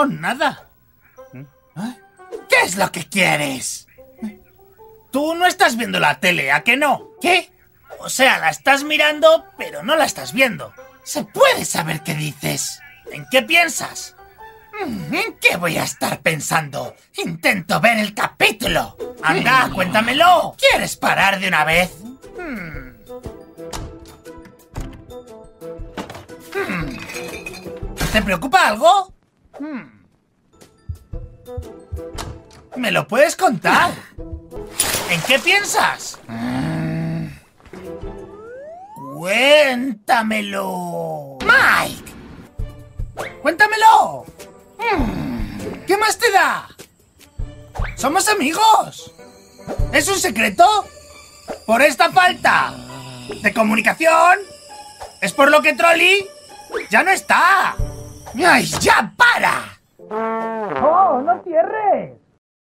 No, nada. ¿Qué es lo que quieres? Tú no estás viendo la tele, ¿a que no? ¿Qué? O sea, la estás mirando, pero no la estás viendo. ¿Se puede saber qué dices? ¿En qué piensas? ¿En qué voy a estar pensando? Intento ver el capítulo. Anda, cuéntamelo. ¿Quieres parar de una vez? ¿Te preocupa algo? ¿Me lo puedes contar? ¿En qué piensas? Cuéntamelo. Mike, cuéntamelo. ¿Qué más te da? Somos amigos. ¿Es un secreto? ¿Por esta falta de comunicación? ¿Es por lo que Trolli ya no está? ¡Ay, ya para! ¡Oh, no cierres!